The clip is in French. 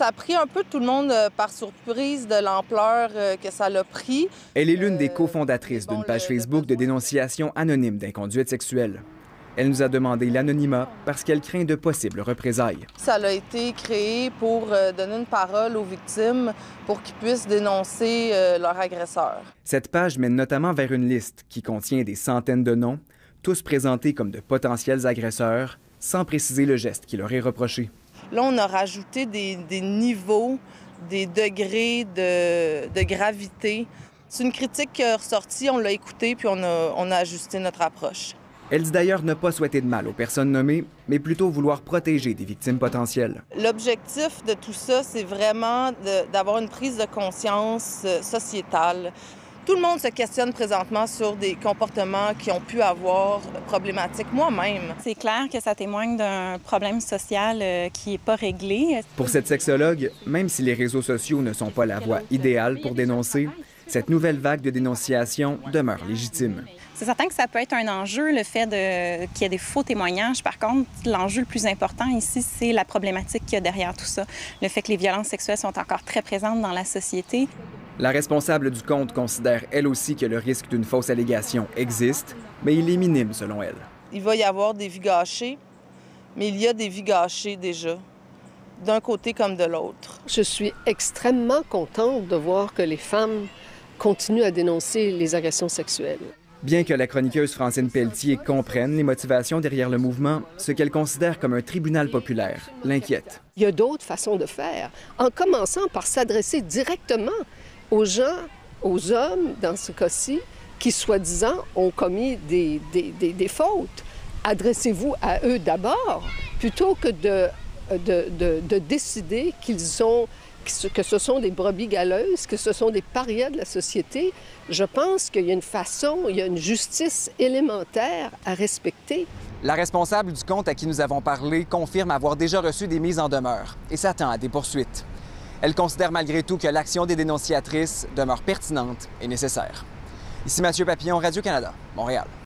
Ça a pris un peu tout le monde par surprise de l'ampleur que ça l'a pris. Elle est l'une des cofondatrices d'une page Facebook de dénonciation anonyme d'inconduite sexuelle. Elle nous a demandé l'anonymat parce qu'elle craint de possibles représailles. Ça a été créé pour donner une parole aux victimes pour qu'ils puissent dénoncer leur agresseur. Cette page mène notamment vers une liste qui contient des centaines de noms, tous présentés comme de potentiels agresseurs, sans préciser le geste qui leur est reproché. Là, on a rajouté des niveaux, des degrés de gravité. C'est une critique qui est ressortie, on l'a écoutée, puis on a ajusté notre approche. Elle dit d'ailleurs ne pas souhaiter de mal aux personnes nommées, mais plutôt vouloir protéger des victimes potentielles. L'objectif de tout ça, c'est vraiment d'avoir une prise de conscience sociétale. Tout le monde se questionne présentement sur des comportements qui ont pu avoir problématiques. Moi-même. C'est clair que ça témoigne d'un problème social qui n'est pas réglé. Pour cette sexologue, même si les réseaux sociaux ne sont pas la voie idéale pour dénoncer, cette nouvelle vague de dénonciation demeure légitime. C'est certain que ça peut être un enjeu, le fait qu'il y ait des faux témoignages. Par contre, l'enjeu le plus important ici, c'est la problématique qu'il y a derrière tout ça. Le fait que les violences sexuelles sont encore très présentes dans la société. La responsable du compte considère elle aussi que le risque d'une fausse allégation existe, mais il est minime selon elle. Il va y avoir des vies gâchées, mais il y a des vies gâchées déjà, d'un côté comme de l'autre. Je suis extrêmement contente de voir que les femmes continuent à dénoncer les agressions sexuelles. Bien que la chroniqueuse Francine Pelletier comprenne les motivations derrière le mouvement, ce qu'elle considère comme un tribunal populaire l'inquiète. Il y a d'autres façons de faire, en commençant par s'adresser directement aux gens, aux hommes, dans ce cas-ci, qui, soi-disant, ont commis des fautes. Adressez-vous à eux d'abord, plutôt que de décider que ce sont des brebis galeuses, que ce sont des parias de la société. Je pense qu'il y a une façon, il y a une justice élémentaire à respecter. La responsable du compte à qui nous avons parlé confirme avoir déjà reçu des mises en demeure et s'attend à des poursuites. Elle considère malgré tout que l'action des dénonciatrices demeure pertinente et nécessaire. Ici Mathieu Papillon, Radio-Canada, Montréal.